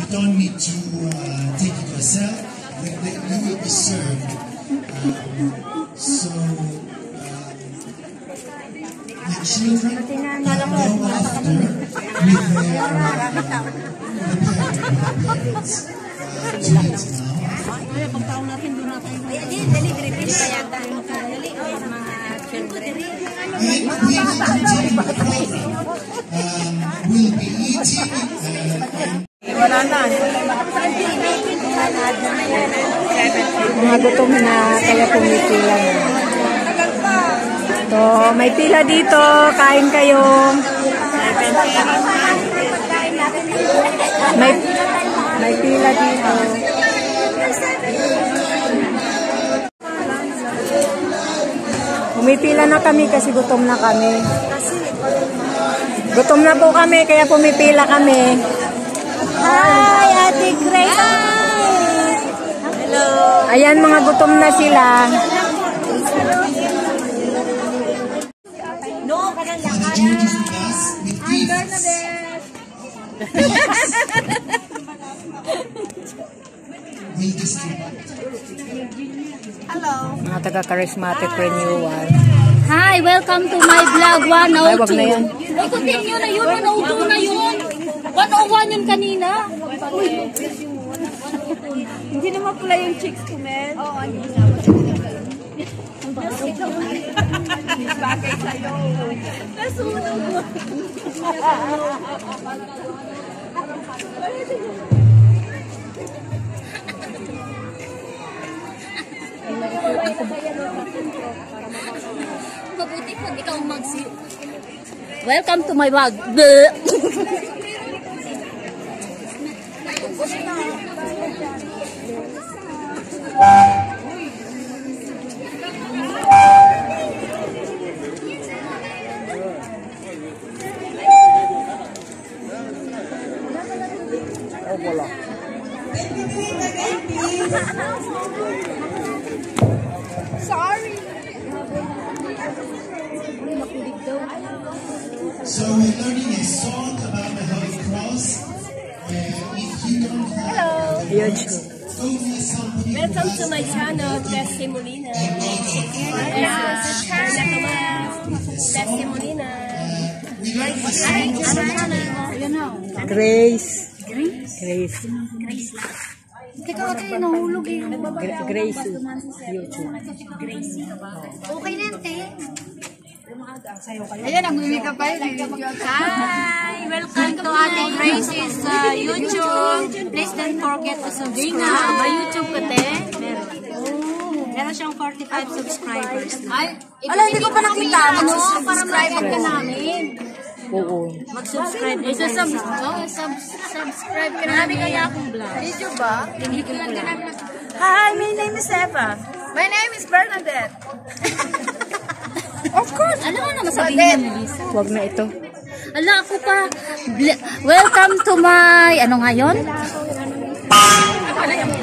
don't need to take it yourself. You will be served. So the children can go after with their parents. Do it now. And we will continue the program. We'll be eating mga gutom na kaya pumipila na. So, may pila dito. Kain kayo. May pila dito. Pumipila na kami kasi gutom na kami. Gutom na po kami kaya pumipila kami. Hi, Ate Grace. Hello. Ayan, mga gutom na sila. No, kanang Hello. Mga taga-charismatic renewal. Hi, welcome to my vlog 102. Ay, wag na yan. Ay, continue na yun. 102 na yun. 101 yun kanina. Uy. Hindi naman pala yung chicks ko, men. Oo, hindi nga. Bagay sa'yo. Nasunog mo. Mabuti po, ikaw magsi. Welcome to my vlog. Sorry. So we're learning a song about the Holy Cross. If you don't have Welcome to my channel, Bessie Molina. Bessie Molina. Grace. Grace. Teka, tayo nahulog eh. Grace. YouTube. Okay na, te. Ayan, nanguwi ka pa yun. Hi! Welcome to Ate Grace's YouTube. Please don't forget to subscribe. May YouTube ka, te? Meron siyang 45 subscribers. Ay, hindi ko pa nakita. Mag-subscribe ka namin. Oo. Mag-subscribe. Subscribe ka namin kaya akong vlog. Video ba? Hindi ko lang namin. Hi, my name is Eva. My name is Bernadette. Of course. Ano nga naman sabihin mo, Lisa? Huwag na ito. Ala, ako pa. Welcome to my... Ano nga yun?